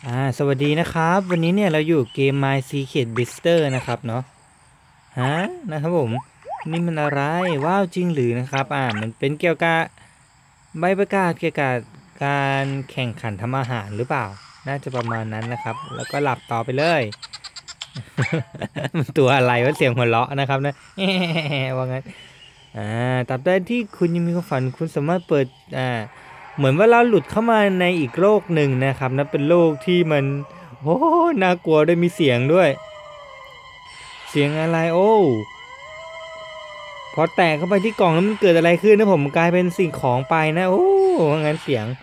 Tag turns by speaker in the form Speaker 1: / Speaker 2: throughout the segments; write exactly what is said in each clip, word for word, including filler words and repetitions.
Speaker 1: อ่าสวัสดีนะครับวันนี้เนี่ยเราอยู่เกม My Secret Blister นะครับเนาะฮะนะครับผมนี่มันอะไรว้าวจริงหรือนะครับอ่ามันเป็นเกี่ยวกับใบประกาศเกี่ยวกับการแข่งขันทำอาหารหรือเปล่าน่าจะประมาณนั้นนะครับแล้วก็หลับต่อไปเลยมันตัวอะไรวะเสียงหัวเราะนะครับนะว่างั้นอ่าตราบใดที่คุณยังมีความฝันคุณสามารถเปิดอ่า เหมือนว่าเราหลุดเข้ามาในอีกโลกหนึ่งนะครับนะเป็นโลกที่มันโอ้น่ากลัวด้วยมีเสียงด้วยเสียงอะไรโอ้พอแตกเข้าไปที่กล่องแล้วมันเกิดอะไรขึ้นนะผมกลายเป็นสิ่งของไปนะโอ้งั้นเสียง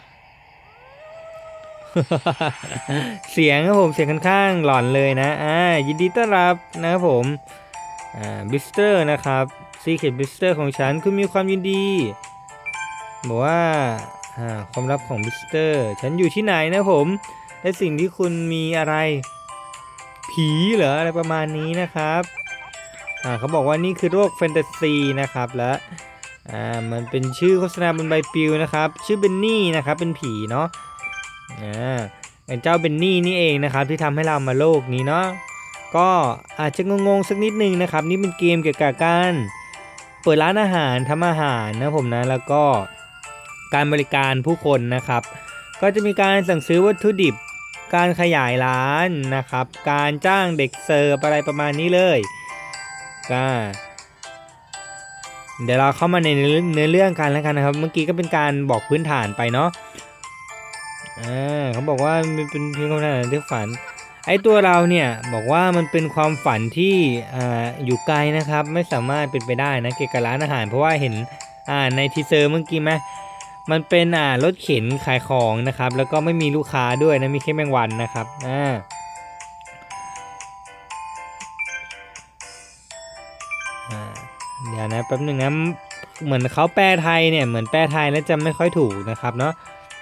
Speaker 1: เสียงครับผมเสียงค่อนข้างหลอนเลยนะอ่ายินดีต้อนรับนะครับผมอ่าบิสเตอร์นะครับซีเคทบิสเตอร์ของฉันคุณมีความยินดีบอกว่าอ่าความลับของบิสเตอร์ฉันอยู่ที่ไหนนะผมและสิ่งที่คุณมีอะไรผีเหรออะไรประมาณนี้นะครับอ่าเขาบอกว่านี่คือโลกแฟนตาซีนะครับและอ่ามันเป็นชื่อโฆษณาบนใบปลิวนะครับชื่อเบนนี่นะครับเป็นผีเนาะอ่า เจ้าเบนนี่นี่เองนะครับที่ทำให้เรามาโลกนี้เนาะก็อาจจะงงๆสักนิดนึงนะครับนี่เป็นเกมเกี่ยวกับการเปิดร้านอาหารทำอาหารนะผมนะแล้วก็การบริการผู้คนนะครับก็จะมีการสั่งซื้อวัตถุดิบการขยายร้านนะครับการจ้างเด็กเสิร์ฟอะไรประมาณนี้เลยก็เดี๋ยวเราเข้ามาในเนื้อเรื่องกันแล้วกันนะครับเมื่อกี้ก็เป็นการบอกพื้นฐานไปเนาะ อ่าเขาบอกว่ามันเป็นเพียงความฝันที่ฝันไอ้ตัวเราเนี่ยบอกว่ามันเป็นความฝันที่อ่าอยู่ไกลนะครับไม่สามารถเป็นไปได้นะเกี่ยวกับร้านอาหารเพราะว่าเห็นอ่าในทีเซอร์เมื่อกี้ไหมมันเป็นอ่ารถเข็นขายของนะครับแล้วก็ไม่มีลูกค้าด้วยนะมีแค่แมงวันนะครับอ่าอ่าเดี๋ยวนะแป๊บหนึ่งนะเหมือนเขาแปลไทยเนี่ยเหมือนแปลไทยแล้วจะไม่ค่อยถูกนะครับเนาะ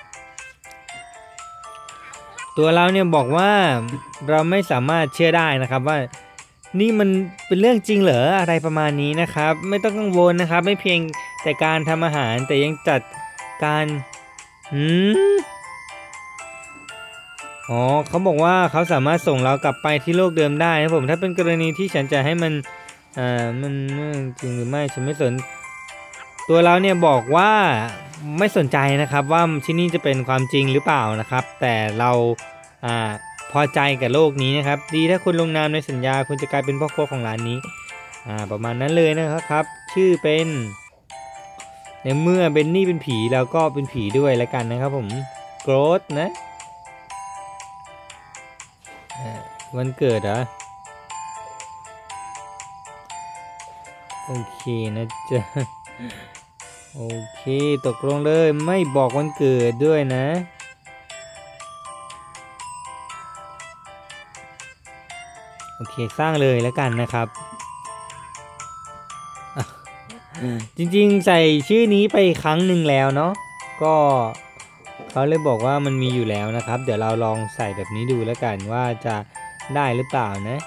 Speaker 1: ตัวเราเนี่ยบอกว่าเราไม่สามารถเชื่อได้นะครับว่านี่มันเป็นเรื่องจริงเหรออะไรประมาณนี้นะครับไม่ต้องกังวลนะครับไม่เพียงแต่การทำอาหารแต่ยังจัดการหืมอ๋อเขาบอกว่าเขาสามารถส่งเรากลับไปที่โลกเดิมได้นะผมถ้าเป็นกรณีที่ฉันจะให้มันอ่ามันจริงหรือไม่ฉันไม่สนตัวเราเนี่ยบอกว่าไม่สนใจนะครับว่าที่นี่จะเป็นความจริงหรือเปล่านะครับแต่เราอ่าพอใจกับโลกนี้นะครับดีถ้าคุณลงนามในสัญญาคุณจะกลายเป็นพ่อครัวของร้านนี้อ่าประมาณนั้นเลยนะครับชื่อเป็นในเมื่อเบนนี่เป็นผีแล้วก็เป็นผีด้วยแล้วกันนะครับผมโกรธนะวันเกิดเหรอโอเคนะจ๊ะโอเคตกลงเลยไม่บอกวันเกิดด้วยนะโอเคสร้างเลยแล้วกันนะครับจริงๆใส่ชื่อนี้ไปครั้งหนึ่งแล้วเนาะก็เขาเลยบอกว่ามันมีอยู่แล้วนะครับเดี๋ยวเราลองใส่แบบนี้ดูแล้วกันว่าจะได้หรือเปล่านะ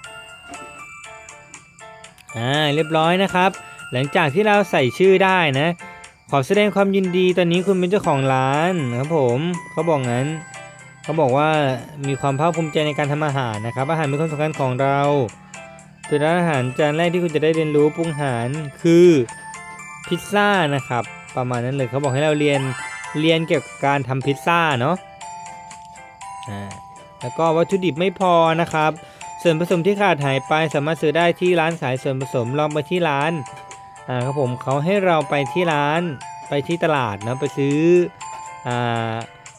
Speaker 1: อ่าเรียบร้อยนะครับหลังจากที่เราใส่ชื่อได้นะขอแสดงความยินดีตอนนี้คุณเป็นเจ้าของร้านครับผมเขาบอกงั้นเขาบอกว่ามีความภาคภูมิใจในการทำอาหารนะครับอาหารเป็นความสำคัญของเราเป็นร้านอาหารจานแรกที่คุณจะได้เรียนรู้ปรุงอาหารคือพิซซ่านะครับประมาณนั้นเลยเขาบอกให้เราเรียนเรียนเกี่ยวกับการทำพิซซ่าเนาะอ่าแล้วก็วัตถุดิบไม่พอนะครับส่วนผสมที่ขาดหายไปสามารถซื้อได้ที่ร้านขายส่วนผสมลองไปที่ร้านอ่าครับผมเขาให้เราไปที่ร้านไปที่ตลาดนะไปซื้ออ่า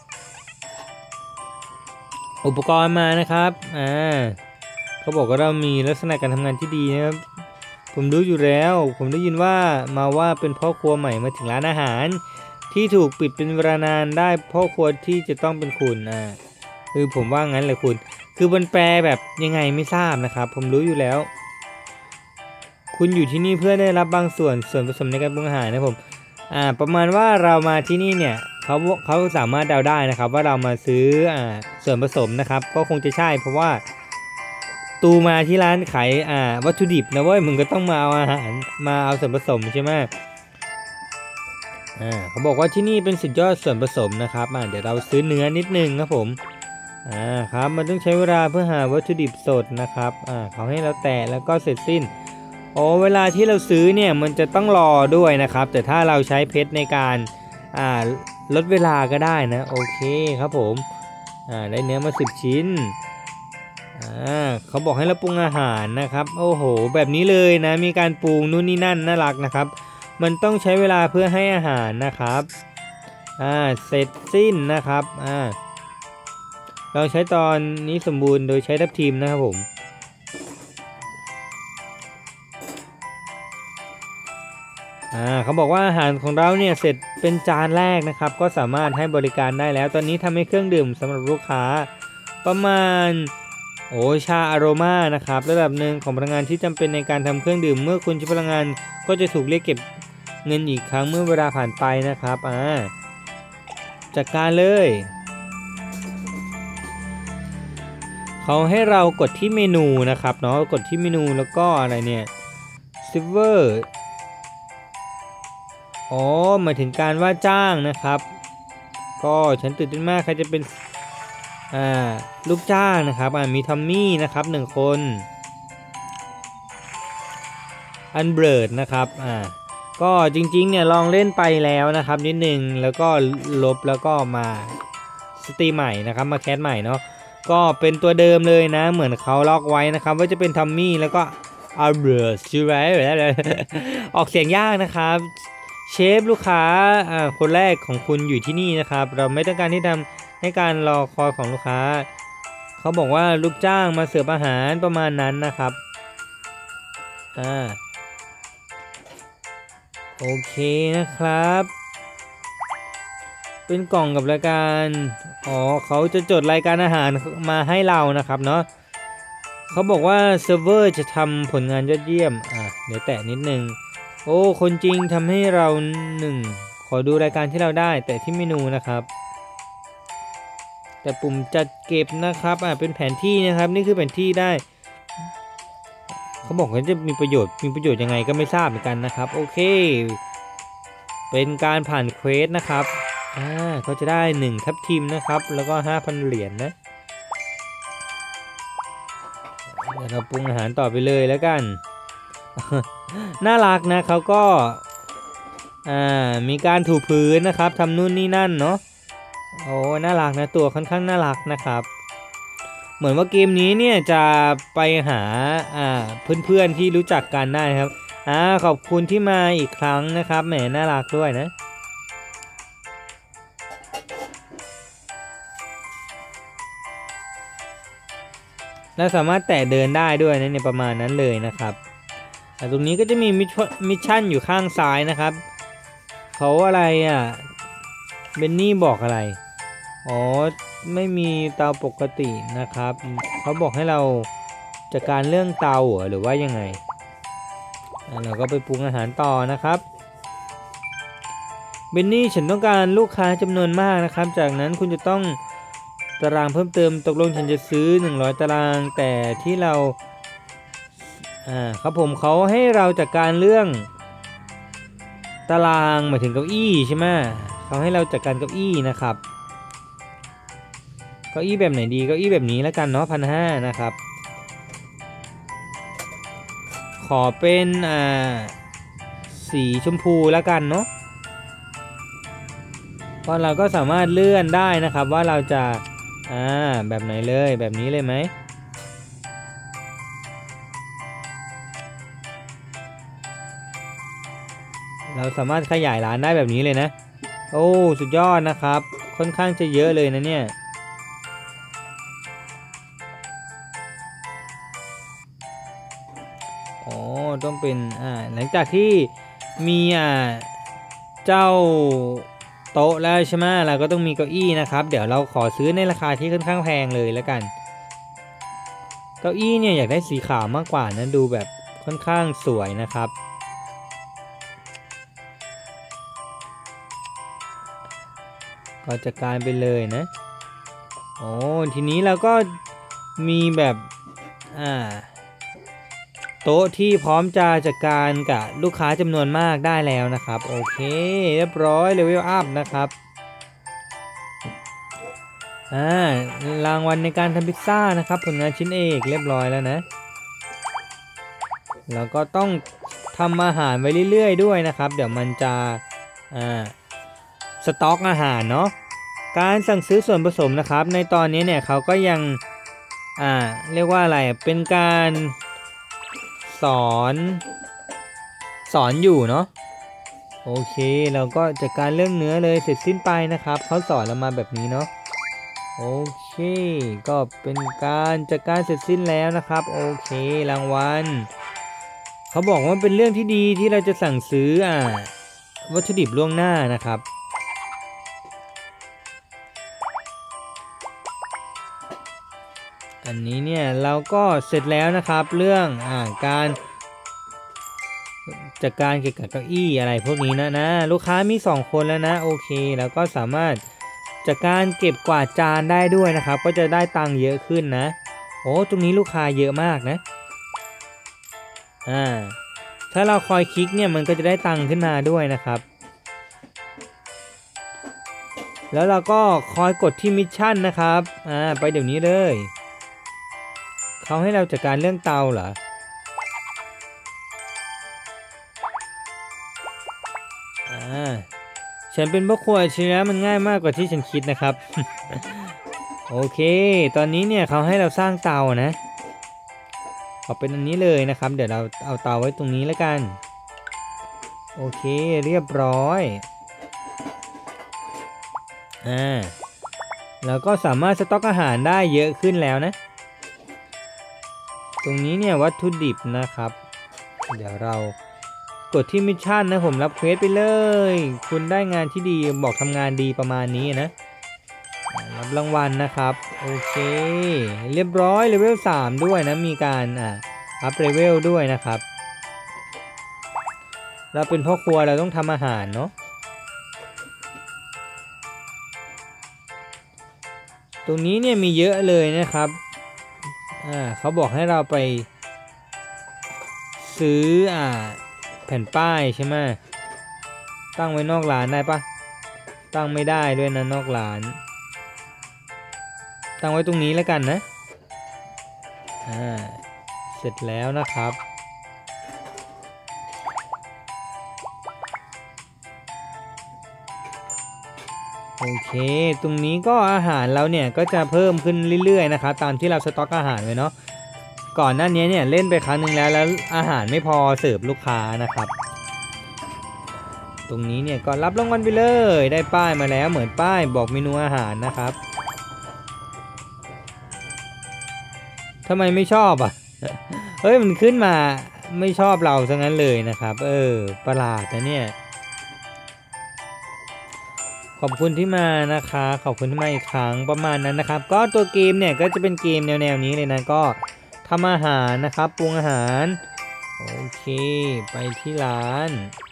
Speaker 1: อุปกรณ์มานะครับอ่าเขาบอกว่าเรามีลักษณะการทำงานที่ดีนะครับผมรู้อยู่แล้วผมได้ยินว่ามาว่าเป็นพ่อครัวใหม่มาถึงร้านอาหารที่ถูกปิดเป็นเวลานานได้พ่อครัวที่จะต้องเป็นคุณอ่าคือผมว่างั้นเลยคุณคือมันแปลแบบยังไงไม่ทราบนะครับผมรู้อยู่แล้วคุณอยู่ที่นี่เพื่อได้รับบางส่วนส่วนผสมในการปรุงอาหารนะผมอ่าประมาณว่าเรามาที่นี่เนี่ยเขาเขาสามารถเดาได้นะครับว่าเรามาซื้ออ่าส่วนผสมนะครับก็คงจะใช่เพราะว่าตูมาที่ร้านขายอ่าวัตถุดิบนะเว้ยมึงก็ต้องมาเอาอาหารมาเอาส่วนผสมใช่ไหมอ่าเขาบอกว่าที่นี่เป็นสุดยอดส่วนผสมนะครับอ่าเดี๋ยวเราซื้อเนื้อนิดนึงครับผมอ่าครับมันต้องใช้เวลาเพื่อหาวัตถุดิบสดนะครับอ่าเขาให้เราแตะแล้วก็เสร็จสิ้นโอ้เวลาที่เราซื้อเนี่ยมันจะต้องรอด้วยนะครับแต่ถ้าเราใช้เพชรในการอ่าลดเวลาก็ได้นะโอเคครับผมอ่าได้เนื้อมาสิบชิ้นอ่าเขาบอกให้เราปรุงอาหารนะครับโอ้โหแบบนี้เลยนะมีการปรุงนู่นนี่นั่นน่ารักนะครับมันต้องใช้เวลาเพื่อให้อาหารนะครับอ่าเสร็จสิ้นนะครับอ่าเราใช้ตอนนี้สมบูรณ์โดยใช้ทับทิมนะครับผมอ่าเขาบอกว่าอาหารของเราเนี่ยเสร็จเป็นจานแรกนะครับก็สามารถให้บริการได้แล้วตอนนี้ทำให้เครื่องดื่มสำหรับลูกค้าประมาณโอชาอโรมานะครับระดับหนึ่งของพลังงานที่จำเป็นในการทำเครื่องดื่มเมื่อคุณใช้พลังงานก็จะถูกเรียกเก็บเงินอีกครั้งเมื่อเวลาผ่านไปนะครับอ่าจัดการเลยเขาให้เรากดที่เมนูนะครับเนาะกดที่เมนูแล้วก็อะไรเนี่ยซิลเวอร์อ๋อหมายถึงการว่าจ้างนะครับก็ฉันตื่นเต้นมากใครจะเป็นอ่าลูกจ้างนะครับอ่ามีทอมมี่นะครับหนึ่งคนอันเบิร์ดนะครับอ่าก็จริงๆเนี่ยลองเล่นไปแล้วนะครับนิดนึงแล้วก็ลบแล้วก็มาสตรีมใหม่นะครับมาแคสใหม่เนาะก็เป็นตัวเดิมเลยนะเหมือนเขาล็อกไว้นะครับว่าจะเป็นทอมมี่แล้วก็อัลเบิร์ตใช่ไหมออกเสียงยากนะครับเชฟลูกค้าอ่าคนแรกของคุณอยู่ที่นี่นะครับเราไม่ต้องการที่ทำให้การรอคอยของลูกค้าเขาบอกว่าลูกจ้างมาเสิร์ฟอาหารประมาณนั้นนะครับอ่าโอเคนะครับเป็นกล่องกับรายการอ๋อเขาจะจดรายการอาหารมาให้เรานะครับเนาะเขาบอกว่าเซิร์ฟเวอร์จะทำผลงานยอดเยี่ยมอ่ะเดี๋ยวแตะนิดนึงโอ้คนจริงทำให้เราหนึ่งขอดูรายการที่เราได้แต่ที่เมนูนะครับแต่ปุ่มจัดเก็บนะครับอ่ะเป็นแผนที่นะครับนี่คือแผนที่ได้เขาบอกว่าจะมีประโยชน์มีประโยชน์ยังไงก็ไม่ทราบเหมือนกันนะครับโอเคเป็นการผ่านเควสนะครับอ่าก็จะได้หนึ่งทับทิมนะครับแล้วก็ ห้าพัน เหรียญ นะเดี๋ยวเราปรุงอาหารต่อไปเลยแล้วกัน น่ารักนะเขาก็อ่ามีการถูพื้นนะครับทำนู่นนี่นั่นเนาะโอ้น่ารักนะตัวค่อนข้างน่ารักนะครับเหมือนว่าเกมนี้เนี่ยจะไปหาอ่าเพื่อนๆที่รู้จักกันได้ครับอ่าขอบคุณที่มาอีกครั้งนะครับแหมน่ารักด้วยนะและสามารถแตะเดินได้ด้วยนะเนี่ยประมาณนั้นเลยนะครับแต่ตรงนี้ก็จะมีมิชชั่นอยู่ข้างซ้ายนะครับเขาอะไรอ่ะเบนนี่บอกอะไรอ๋อไม่มีเตาปกตินะครับเขาบอกให้เราจัดการเรื่องเตาหรือว่ายังไงเราก็ไปปรุงอาหารต่อนะครับเบนนี่ฉันต้องการลูกค้าจำนวนมากนะครับจากนั้นคุณจะต้องตารางเพิ่มเติมตกลงฉันจะซื้อหนึ่งร้อยตารางแต่ที่เราอ่าครับผมเขาให้เราจัดการเรื่องตารางหมายถึงเก้าอี้ใช่ไหมเขาให้เราจัดการเก้าอี้นะครับเก้าอี้แบบไหนดีเก้าอี้แบบนี้แล้วกันเนาะพันห้านะครับขอเป็นอ่าสีชมพูแล้วกันเนาะเพราะเราก็สามารถเลื่อนได้นะครับว่าเราจะอ่าแบบไหนเลยแบบนี้เลยไหมเราสามารถขยายร้านได้แบบนี้เลยนะโอ้สุดยอดนะครับค่อนข้างจะเยอะเลยนะเนี่ยอ๋อต้องเป็นอ่าหลังจากที่มีอ่าเจ้าโต๊ะแล้วใช่ไหมเราก็ต้องมีเก้าอี้นะครับเดี๋ยวเราขอซื้อในราคาที่ค่อนข้างแพงเลยแล้วกันเก้าอี้เนี่ยอยากได้สีขาวมากกว่านะดูแบบค่อนข้างสวยนะครับก็จัดการไปเลยนะโอ้ทีนี้เราก็มีแบบอ่าโต๊ะที่พร้อมจะจัดการกับลูกค้าจำนวนมากได้แล้วนะครับโอเคเรียบร้อยเลเวลอัพนะครับอ่ารางวัลในการทำพิซซ่านะครับผลงานชิ้นเอกเรียบร้อยแล้วนะแล้วก็ต้องทำอาหารไว้เรื่อยๆด้วยนะครับเดี๋ยวมันจะอ่าสต็อกอาหารเนาะการสั่งซื้อส่วนผสมนะครับในตอนนี้เนี่ยเขาก็ยังอ่าเรียกว่าอะไรเป็นการสอนสอนอยู่เนาะโอเคเราก็จัดการเรื่องเนื้อเลยเสร็จสิ้นไปนะครับเขาสอนเรามาแบบนี้เนาะโอเคก็เป็นการจัดการเสร็จสิ้นแล้วนะครับโอเครางวัลเขาบอกว่าเป็นเรื่องที่ดีที่เราจะสั่งซื้ออ่าวัตถุดิบล่วงหน้านะครับอันนี้เนี่ยเราก็เสร็จแล้วนะครับเรื่องอ่าการจัดการเกี่ยวกับเก้าอี้อะไรพวกนี้นะนะลูกค้ามีสองคนแล้วนะโอเคแล้วก็สามารถจัดการเก็บกวาดจานได้ด้วยนะครับก็จะได้ตังค์เยอะขึ้นนะโอ้ตรงนี้ลูกค้าเยอะมากนะอ่าถ้าเราคอยคลิกเนี่ยมันก็จะได้ตังค์ขึ้นมาด้วยนะครับแล้วเราก็คอยกดที่มิชชั่นนะครับอ่าไปเดี๋ยวนี้เลยเขาให้เราจัดการเรื่องเตาเหรออ่าฉันเป็นพ่อครัวชีวิตมันง่ายมากกว่าที่ฉันคิดนะครับ โอเคตอนนี้เนี่ยเขาให้เราสร้างเตานะเอาเป็นอันนี้เลยนะครับเดี๋ยวเราเอาเตาไว้ตรงนี้แล้วกันโอเคเรียบร้อยอ่าแล้วก็สามารถสต็อกอาหารได้เยอะขึ้นแล้วนะตรงนี้เนี่ยวัตถุดิบนะครับเดี๋ยวเรากดที่มิชชั่นนะผมรับเควสไปเลยคุณได้งานที่ดีบอกทำงานดีประมาณนี้นะรับรางวัลนะครับโอเคเรียบร้อยเลเวลสามด้วยนะมีการอ่าอัพเลเวลด้วยนะครับเราเป็นพ่อครัวเราต้องทำอาหารเนาะตรงนี้เนี่ยมีเยอะเลยนะครับอ่าเขาบอกให้เราไปซื้ออ่าแผ่นป้ายใช่ไหมตั้งไว้นอกร้านได้ปะตั้งไม่ได้ด้วยนะนอกร้านตั้งไว้ตรงนี้แล้วกันนะอ่าเสร็จแล้วนะครับโอเคตรงนี้ก็อาหารเราเนี่ยก็จะเพิ่มขึ้นเรื่อยๆนะครับตามที่เราสต็อกอาหารไว้เนาะก่อนหน้านี้เนี่ยเล่นไปครั้งหนึ่งแล้วแล้วอาหารไม่พอเสิร์ฟลูกค้านะครับตรงนี้เนี่ยก็รับรางวัลไปเลยได้ป้ายมาแล้วเหมือนป้ายบอกเมนูอาหารนะครับทำไมไม่ชอบอ่ะ เฮ้ยมันขึ้นมาไม่ชอบเราซะงั้นเลยนะครับเออประหลาดนะเนี่ยขอบคุณที่มานะคะขอบคุณที่มาอีกครั้งประมาณนั้นนะครับก็ตัวเกมเนี่ยก็จะเป็นเกมแนวๆนี้เลยนะก็ทำอาหารนะครับปรุงอาหารโอเคไปที่ร้าน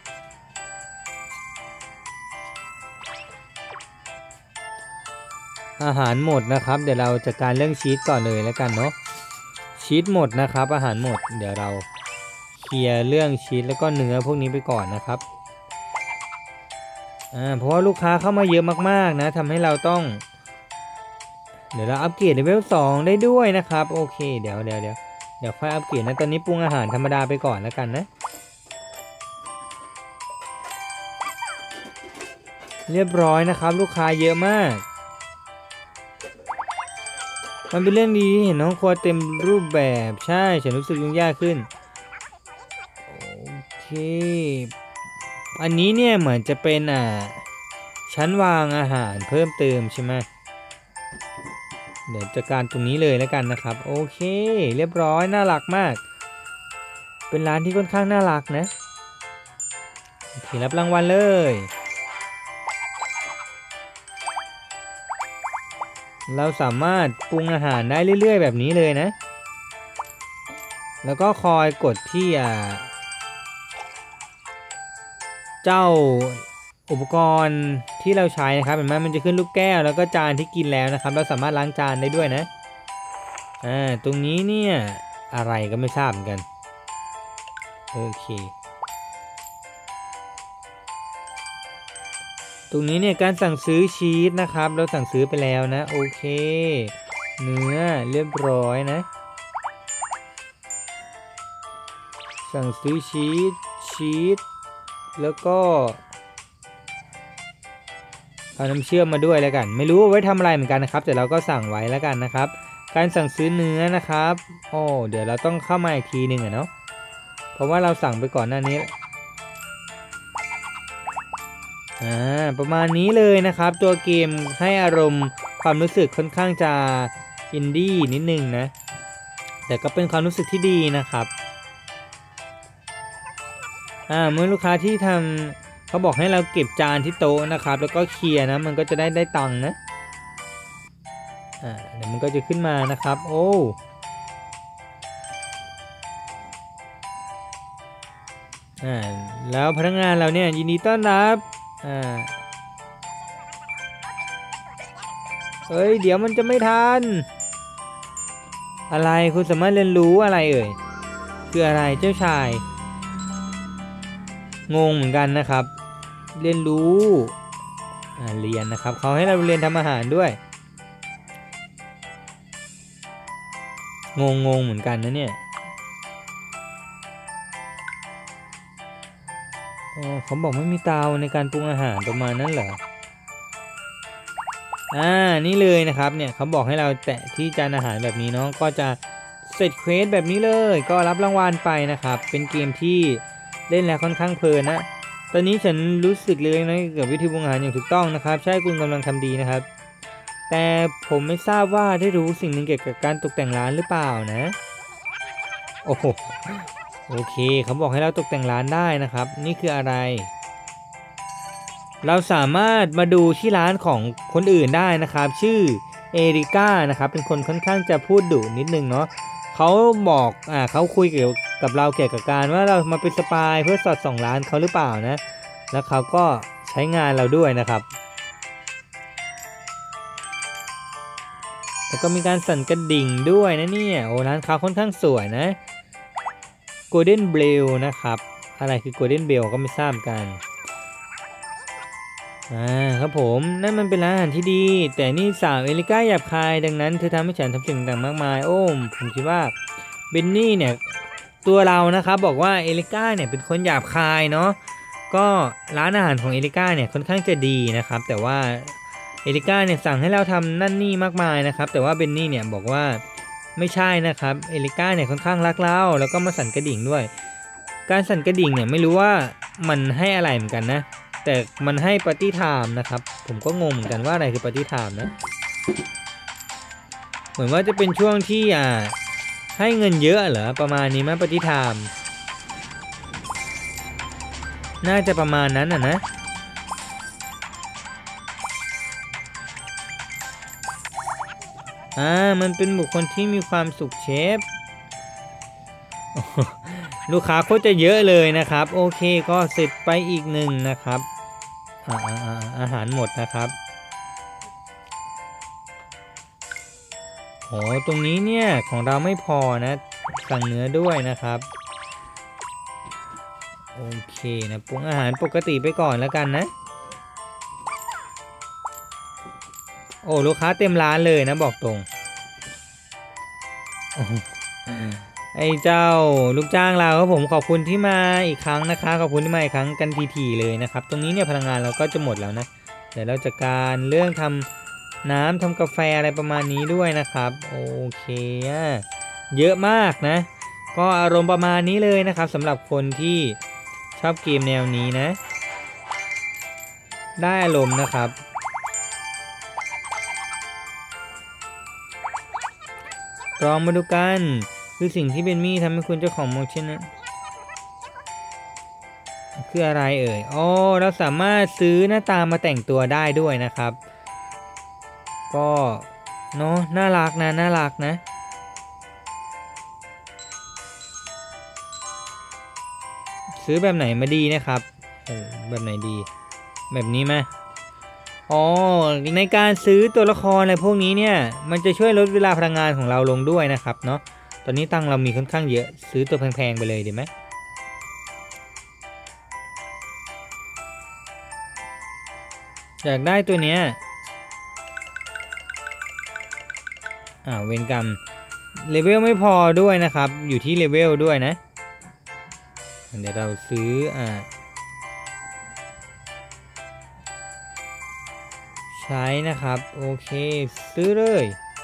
Speaker 1: อาหารหมดนะครับเดี๋ยวเราจัดการเรื่องชีสก่อนเลยแล้วกันเนาะชีสหมดนะครับอาหารหมดเดี๋ยวเราเคลียร์เรื่องชีสแล้วก็เนื้อพวกนี้ไปก่อนนะครับอ่าเพราะว่าลูกค้าเข้ามาเยอะมากๆนะทำให้เราต้องเดี๋ยวเราอัปเกรดเลเวลสองได้ด้วยนะครับโอเคเดี๋ยวเดี๋ยวเดี๋ยวเดี๋ยวค่อยอัปเกรดนะตอนนี้ปรุงอาหารธรรมดาไปก่อนแล้วกันนะเรียบร้อยนะครับลูกค้าเยอะมากมันเป็นเรื่องดีที่เห็นห้องครัวเต็มรูปแบบใช่ฉันรู้สึกยุ่งยากขึ้นโอเคอันนี้เนี่ยเหมือนจะเป็นอ่าชั้นวางอาหารเพิ่มเติมใช่ไหมเดี๋ยวจัดการตรงนี้เลยแล้วกันนะครับโอเคเรียบร้อยน่ารักมากเป็นร้านที่ค่อนข้างน่ารักนะโอเครับรางวัลเลยเราสามารถปรุงอาหารได้เรื่อยๆแบบนี้เลยนะแล้วก็คอยกดที่อ่าเจ้าอุปกรณ์ที่เราใช้นะครับเห็นไหมมันจะขึ้นลูกแก้วแล้วก็จานที่กินแล้วนะครับเราสามารถล้างจานได้ด้วยนะอ่าตรงนี้เนี่ยอะไรก็ไม่ทราบเหมือนกันโอเคตรงนี้เนี่ยการสั่งซื้อชีสนะครับเราสั่งซื้อไปแล้วนะโอเคเนื้อเรียบร้อยนะสั่งซื้อชีสชีสแล้วก็เอาน้ำเชื่อมมาด้วยแล้วกันไม่รู้ว่าไว้ทำอะไรเหมือนกันนะครับแต่เราก็สั่งไว้แล้วกันนะครับการสั่งซื้อเนื้อนะครับโอ้เดี๋ยวเราต้องเข้ามาอีกทีหนึ่งอะเนาะเพราะว่าเราสั่งไปก่อนหน้านี้อ่าประมาณนี้เลยนะครับตัวเกมให้อารมณ์ความรู้สึกค่อนข้างจะอินดี้นิดนึงนะแต่ก็เป็นความรู้สึกที่ดีนะครับอ่าเมื่อลูกค้าที่ทำเขาบอกให้เราเก็บจานที่โต๊ะนะครับแล้วก็เคลียร์นะมันก็จะได้ได้ตังค์นะอ่าเดี๋ยวมันก็จะขึ้นมานะครับโอ้อ่าแล้วพนักงานเราเนี่ยยินดีต้อนรับอ่าเอ้ยเดี๋ยวมันจะไม่ทันอะไรคุณสามารถเรียนรู้อะไรเอ่ยคืออะไรเจ้าชายงงเหมือนกันนะครับเรียนรู้อ่าเรียนนะครับเขาให้เราเรียนทำอาหารด้วยงงงงเหมือนกันนะเนี่ยอ๋อเขาบอกไม่มีเตาในการปรุงอาหารประมาณนั้นเหรออ่านี่เลยนะครับเนี่ยเขาบอกให้เราแตะที่จานอาหารแบบนี้เนาะก็จะเสร็จเควสแบบนี้เลยก็รับรางวัลไปนะครับเป็นเกมที่เล่นแล้วค่อนข้างเพลินนะตอนนี้ฉันรู้สึกเลยนะเกี่ยวกับวิธีปรุงอาหารอย่างถูกต้องนะครับใช่คุณกำลังทำดีนะครับแต่ผมไม่ทราบว่าได้รู้สิ่งหนึ่งเกี่ยวกับการตกแต่งร้านหรือเปล่านะโอ้โหโอเคเขาบอกให้เราตกแต่งร้านได้นะครับนี่คืออะไรเราสามารถมาดูที่ร้านของคนอื่นได้นะครับชื่อเอริก้านะครับเป็นคนค่อนข้างจะพูดดุนิดนึงเนาะเขาบอกอ่าเขาคุยเกี่ยวกับเราเกี่ยวกับการว่าเรามาเป็นสปายเพื่อสอดส่องร้านเขาหรือเปล่านะแล้วเขาก็ใช้งานเราด้วยนะครับแล้วก็มีการสั่นกระดิ่งด้วยนะเนี่ยโอ้ร้านเขาค่อนข้างสวยนะ Golden Bell นะครับอะไรคือ Golden Bell ก็ไม่ทราบกันอ่าครับผมนั่นมันเป็นร้านอาหารที่ดีแต่นี่สาวเอลิก้าหยาบคายดังนั้นเธอทำให้ฉันทำสิ่งต่างมากมายโอ้ผมคิดว่าเบนนี่เนี่ยตัวเรานะครับบอกว่าเอลิก้าเนี่ยเป็นคนหยาบคายเนาะก็ร้านอาหารของเอลิก้าเนี่ยค่อนข้างจะดีนะครับแต่ว่าเอลิก้าเนี่ยสั่งให้เราทำนั่นนี่มากมายนะครับแต่ว่าเบนนี่เนี่ยบอกว่าไม่ใช่นะครับเอลิก้าเนี่ยค่อนข้างรักเราแล้วก็มาสั่นกระดิ่งด้วยการสั่นกระดิ่งเนี่ยไม่รู้ว่ามันให้อะไรเหมือนกันนะแต่มันให้ปาร์ตี้ไทม์นะครับผมก็งงเหมือนกันว่าอะไรคือปาร์ตี้ไทม์นะเหมือนว่าจะเป็นช่วงที่อ่าให้เงินเยอะเหรอประมาณนี้มั้ยปาร์ตี้ไทม์น่าจะประมาณนั้นอ่ะนะอ่ามันเป็นบุคคลที่มีความสุขเชฟลูกค้าโคตรจะเยอะเลยนะครับโอเคก็เสร็จไปอีกหนึ่งนะครับอาอาอาหารหมดนะครับโอ้ตรงนี้เนี่ยของเราไม่พอนะสั่งเนื้อด้วยนะครับโอเคนะปรุงอาหารปกติไปก่อนแล้วกันนะโอ้ลูกค้าเต็มร้านเลยนะบอกตรงไอ้เจ้าลูกจ้างเราครับผมขอบคุณที่มาอีกครั้งนะคะขอบคุณที่มาอีกครั้งกันทีๆเลยนะครับตรงนี้เนี่ยพลังงานเราก็จะหมดแล้วนะเดี๋ยวเราจัดการเรื่องทำน้ำทำกาแฟอะไรประมาณนี้ด้วยนะครับโอเคเยอะมากนะก็อารมณ์ประมาณนี้เลยนะครับสำหรับคนที่ชอบเกมแนวนี้นะได้อารมณ์นะครับลองมาดูกันคือสิ่งที่เบนมี่ทำให้คุณเจ้าของมองเช่นนั้นคืออะไรเอ่ยอ๋อเราสามารถซื้อหน้าตามาแต่งตัวได้ด้วยนะครับก็เนาะน่ารักนะน่ารักนะซื้อแบบไหนมาดีนะครับโอ้แบบไหนดีแบบนี้ไหมอ๋อในการซื้อตัวละครอะไรพวกนี้เนี่ยมันจะช่วยลดเวลาพลังงานของเราลงด้วยนะครับเนาะตอนนี้ตังเรามีค่อนข้างเยอะซื้อตัวแพงๆไปเลยดีไหมอยากได้ตัวเนี้ยอ่าเวรกรรมเลเวลไม่พอด้วยนะครับอยู่ที่เลเวลด้วยนะเดี๋ยวเราซื้ออ่าใช้นะครับโอเคซื้อเลย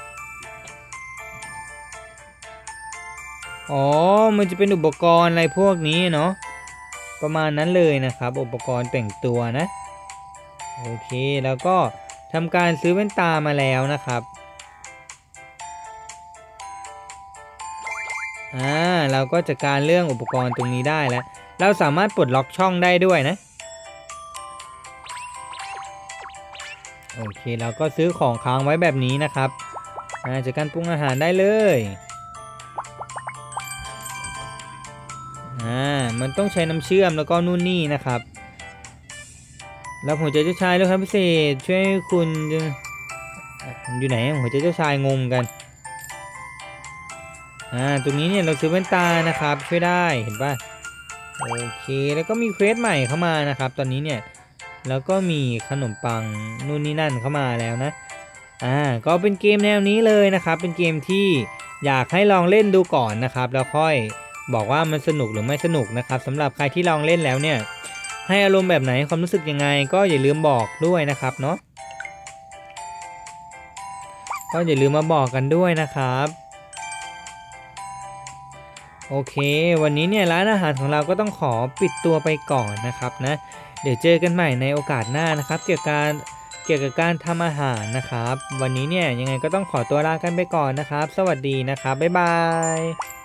Speaker 1: อ๋อมันจะเป็นอุปกรณ์อะไรพวกนี้เนาะประมาณนั้นเลยนะครับอุปกรณ์แต่งตัวนะโอเคแล้วก็ทำการซื้อแว่นตามาแล้วนะครับอ่าเราก็จัดการเรื่องอุปกรณ์ตรงนี้ได้แล้วเราสามารถปลดล็อกช่องได้ด้วยนะโอเคเราก็ซื้อของค้างไว้แบบนี้นะครับอ่าจัดการปรุงอาหารได้เลยอ่ามันต้องใช้น้ำเชื่อมแล้วก็นู่นนี่นะครับแล้วหัวใจเจ้าชายด้วยครับพิเศษช่วยคุณอยู่ไหนหัวใจเจ้าชายงงกันอ่าตรงนี้เนี่ยเราซื้อแว่นตานะครับช่วยได้เห็นป่ะโอเคแล้วก็มีเควสใหม่เข้ามานะครับตอนนี้เนี่ยแล้วก็มีขนมปังนู่นนี่นั่นเข้ามาแล้วนะอ่าก็เป็นเกมแนวนี้เลยนะครับเป็นเกมที่อยากให้ลองเล่นดูก่อนนะครับแล้วค่อยบอกว่ามันสนุกหรือไม่สนุกนะครับสำหรับใครที่ลองเล่นแล้วเนี่ยให้อารมณ์แบบไหนความรู้สึกยังไงก็อย่าลืมบอกด้วยนะครับเนาะก็อย่าลืมมาบอกกันด้วยนะครับโอเควันนี้เนี่ยร้านอาหารของเราก็ต้องขอปิดตัวไปก่อนนะครับนะเดี๋ยวเจอกันใหม่ในโอกาสหน้านะครับเกี่ยวกับการเกี่ยวกับการทำอาหารนะครับวันนี้เนี่ยยังไงก็ต้องขอตัวลากันไปก่อนนะครับสวัสดีนะครับบ๊ายบาย